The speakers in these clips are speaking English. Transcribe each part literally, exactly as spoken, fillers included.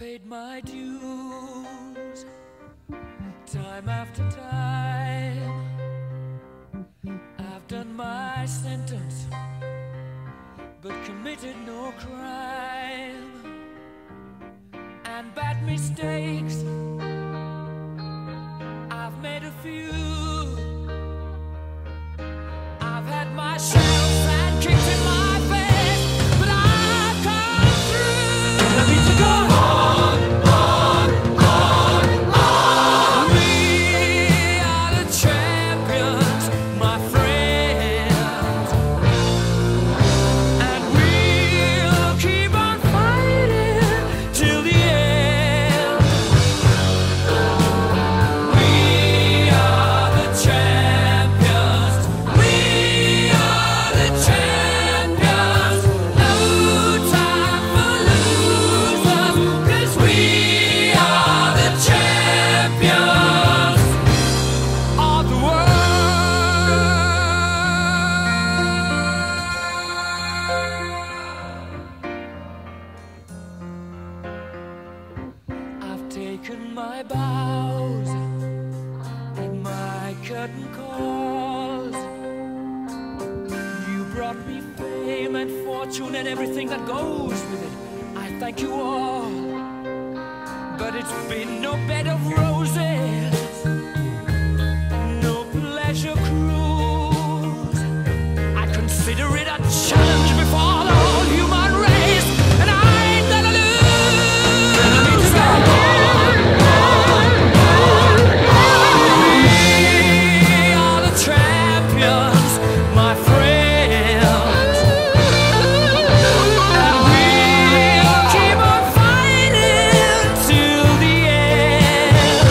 paid my dues, time after time. I've done my sentence, but committed no crime. And bad mistakes, I've made a few. I've had my shells and kicked in my face, but I've come through. I need to go on, on, on, on. We are the champions, my friends, and we'll keep on fighting till the end. We are the champions. We are the champions. No time for losers, 'cause we are the champions of the world. I've taken my bows and my curtain calls. You brought me fame and fortune and everything that goes with it. I thank you all, but it's been no bed of roses, no pleasure cruise. I consider it a challenge before the whole human race, and I ain't gonna lose. We are the champions, my friends, and we'll keep on fighting till the end.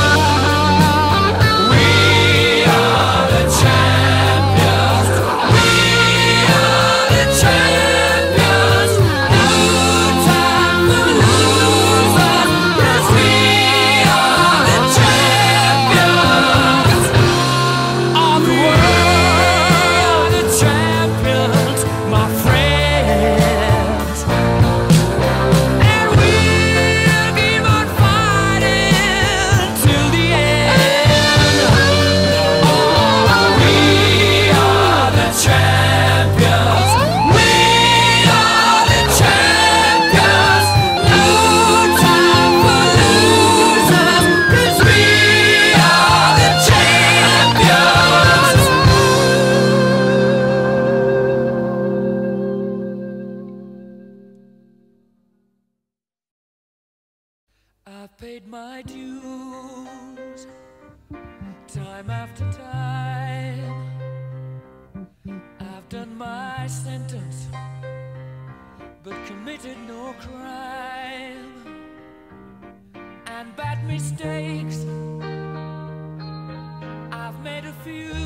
We are the champions. We are the champions. No time for losers, 'cause we are the champions of the world. The champions, my friends, and we'll keep on fighting till the end. Oh, we are the champions. We are the champions. No time for losers, 'cause we are the champions. I've paid my dues, time after time. I've done my sentence, but committed no crime. And bad mistakes, I've made a few.